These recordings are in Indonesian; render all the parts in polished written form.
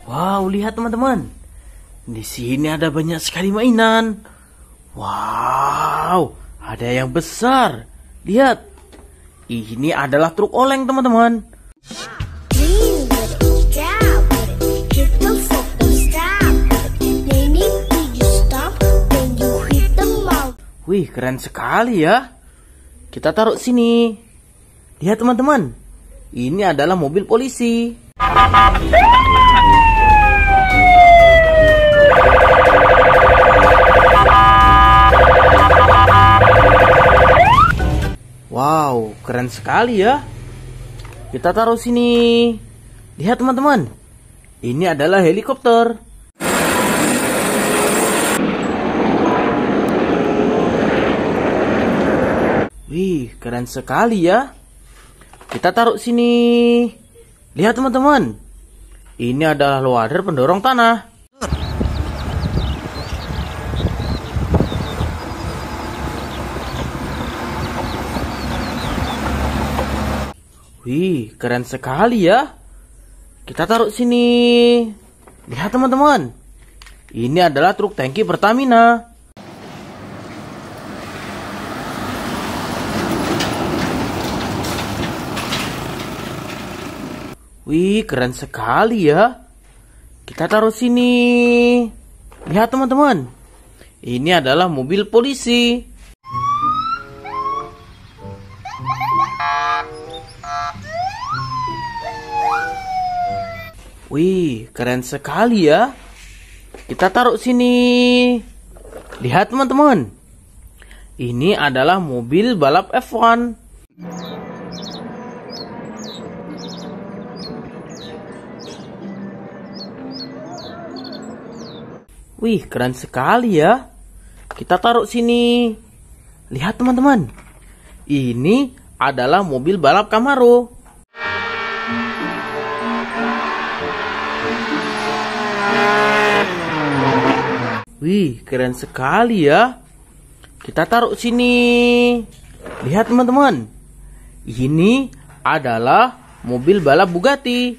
Wow, lihat teman-teman. Di sini ada banyak sekali mainan. Wow, ada yang besar. Lihat. Ini adalah truk oleng, teman-teman. Wih, keren sekali ya. Kita taruh sini. Lihat teman-teman. Ini adalah mobil polisi. Wow, keren sekali ya. Kita taruh sini. Lihat teman-teman. Ini adalah helikopter. Wih, keren sekali ya. Kita taruh sini. Lihat teman-teman. Ini adalah loader pendorong tanah. Wih, keren sekali ya. Kita taruh sini. Lihat teman-teman. Ini adalah truk tangki Pertamina. Wih, keren sekali ya. Kita taruh sini. Lihat teman-teman. Ini adalah mobil polisi. Wih, keren sekali ya. Kita taruh sini. Lihat teman-teman. Ini adalah mobil balap F1. Wih, keren sekali ya. Kita taruh sini. Lihat teman-teman. Ini adalah mobil balap Camaro. Wih, keren sekali ya. Kita taruh sini. Lihat teman-teman. Ini adalah mobil balap Bugatti.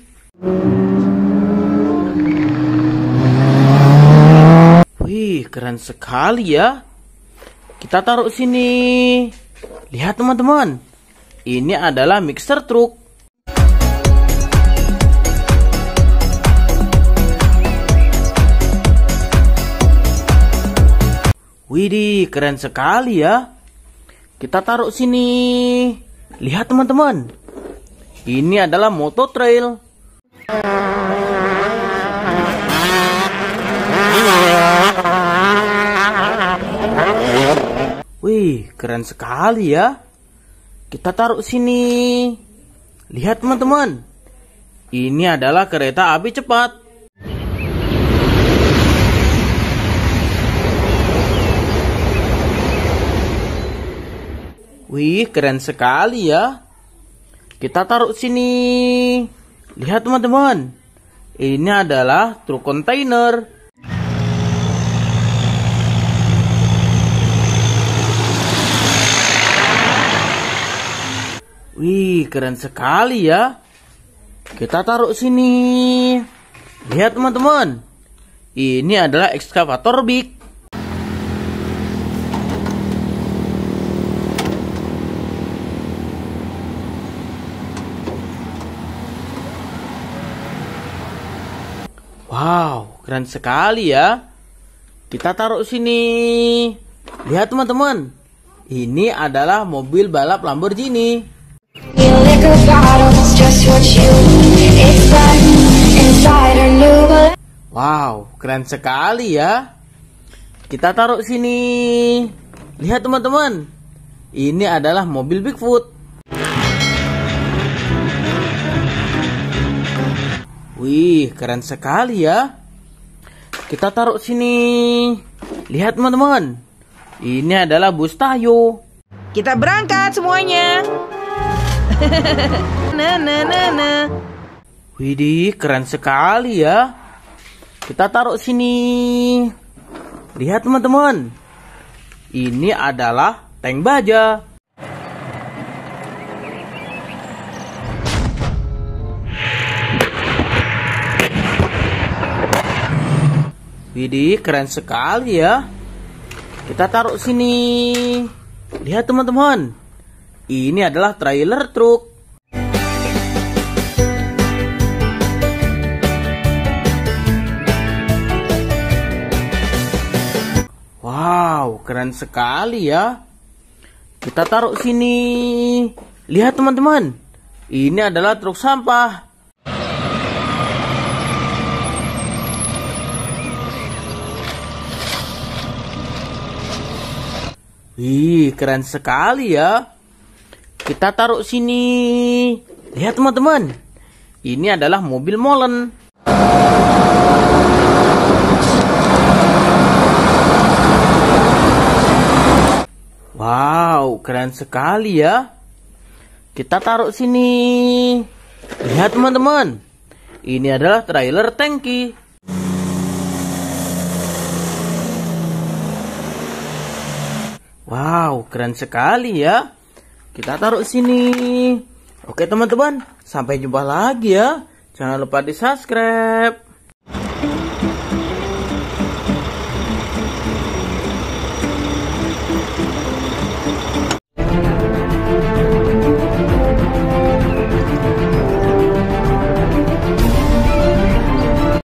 Wih, keren sekali ya. Kita taruh sini. Lihat teman-teman. Ini adalah mixer truk. Widih, keren sekali ya. Kita taruh sini. Lihat teman-teman. Ini adalah motor trail. Wih, keren sekali ya. Kita taruh sini. Lihat teman-teman. Ini adalah kereta api cepat. Wih, keren sekali ya. Kita taruh sini. Lihat teman-teman. Ini adalah truk kontainer. Wih, keren sekali ya. Kita taruh sini. Lihat teman-teman. Ini adalah ekskavator big. Wow, keren sekali ya. Kita taruh sini. Lihat teman-teman. Ini adalah mobil balap Lamborghini. Wow, keren sekali ya. Kita taruh sini. Lihat teman-teman. Ini adalah mobil Bigfoot. Wih, keren sekali ya. Kita taruh sini. Lihat teman-teman. Ini adalah bus Tayo. Kita berangkat semuanya. Widih, keren sekali ya. Kita taruh sini. Lihat teman-teman. Ini adalah tank baja. Widih, keren sekali ya. Kita taruh sini. Lihat teman-teman. Ini adalah trailer truk. Wow, keren sekali ya. Kita taruh sini. Lihat teman-teman. Ini adalah truk sampah. Wih, keren sekali ya. Kita taruh sini. Lihat teman-teman. Ini adalah mobil molen. Wow, keren sekali ya. Kita taruh sini. Lihat teman-teman. Ini adalah trailer tangki. Wow, keren sekali ya. Kita taruh sini. Oke teman-teman, sampai jumpa lagi ya. Jangan lupa di subscribe.